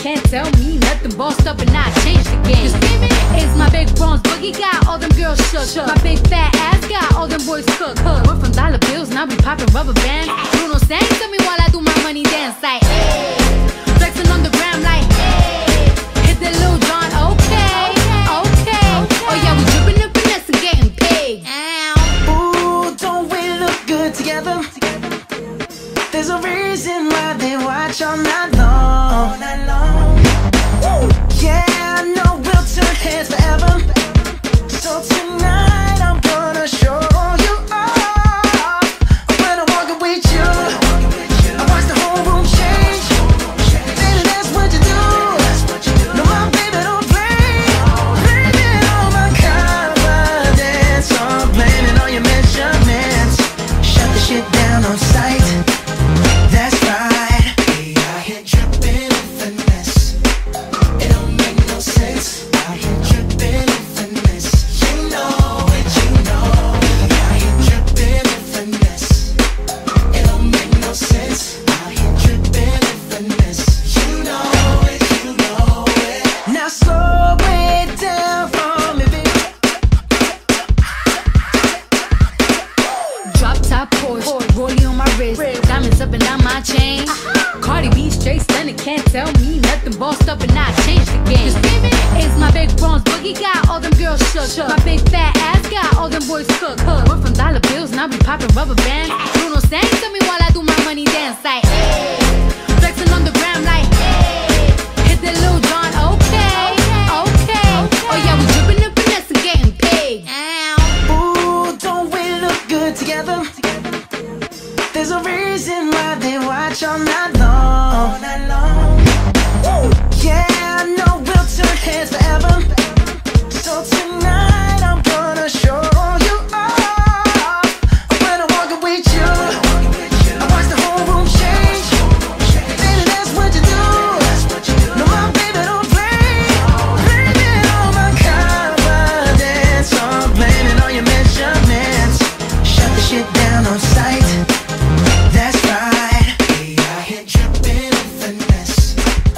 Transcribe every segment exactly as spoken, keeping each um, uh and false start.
can't tell me nothing. Bossed up and I changed the game. It's my big bronze boogie, got all them girls shook. My big fat ass got all them boys cooked. We're from dollar bills, now we popping rubber bands. Bruno sang to me while I do my money dance. Like, hey, flexing on the gram like, hey, hit the Lil Jon, okay, okay. Oh yeah, we dripping and finesse and getting paid. Ooh, don't we look good together? There's a reason why they watch all night long. All night long. Woo. Yeah, I know we'll turn heads forever. So tonight I'm gonna show you off. When I'm walking with you, I watch the whole room change. Baby, that's what you do. No, my baby don't play. Blaming all my confidence, or blaming all your measurements. Shut the shit down on sight. That's right. We out here dripping in finesse. It don't make no sense. Out here dripping in finesse. You know it, you know. We out here dripping in finesse. It don't make no sense. Out here dripping in finesse. You know it, you know it. Now slow it down for me, baby. Drop top Porsche, rollie on my wrist, diamonds up and down my chain. Cardi B straight stunning, can't tell me nothing. Bossed up and I changed the game. It's my big bronze boogie, got all them girls shook. My big fat ass got all them boys cooked. We're from dollar bills, now we popping rubber bands. Bruno sang to me while I do my money dance. Like, hey, flexing on the gram like, hey, hit the Lil Jon, okay, okay. Oh yeah, we dripping and finesse and getting paid. Ooh, don't we look good together? There's a reason why they watch all night long. All night long. Woo. Yeah, I know we'll turn heads forever. So tonight I'm gonna show you off. When I'm walking with you, I watch the whole room change. Baby, that's what you do. No, my baby don't play. Blaming all my confidence, or blaming all your measurements. Shut the shit down on sight. That's right. We out here dripping in finesse.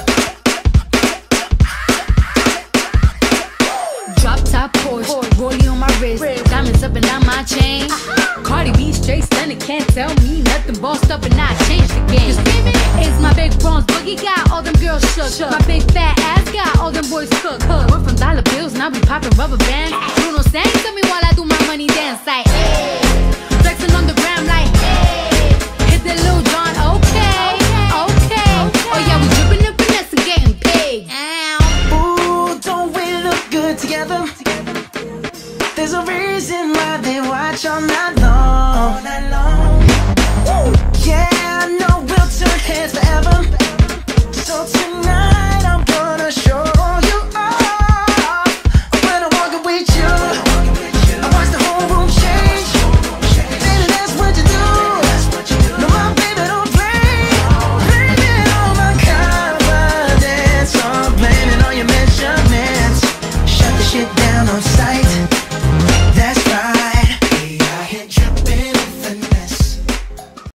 Drop top Porsche, rollie on my wrist, diamonds up and down my chain. Cardi B straight stunning, can't tell me nothing. Bossed up and I changed the game. It's my big bronze boogie, got all them girls shook. My big fat ass got all them boys cooked. We're from dollar bills, now we popping rubber bands. Bruno sang to me while I do my money dance. Like, hey, flexing on the gram like, hey, hit the Lil Jon, okay, okay. Oh yeah, we dripping and finesse and getting paid. Ooh, don't we look good together? There's a reason why they watch all night long. All night long. Woo. Yeah, I know we'll turn heads forever. So tonight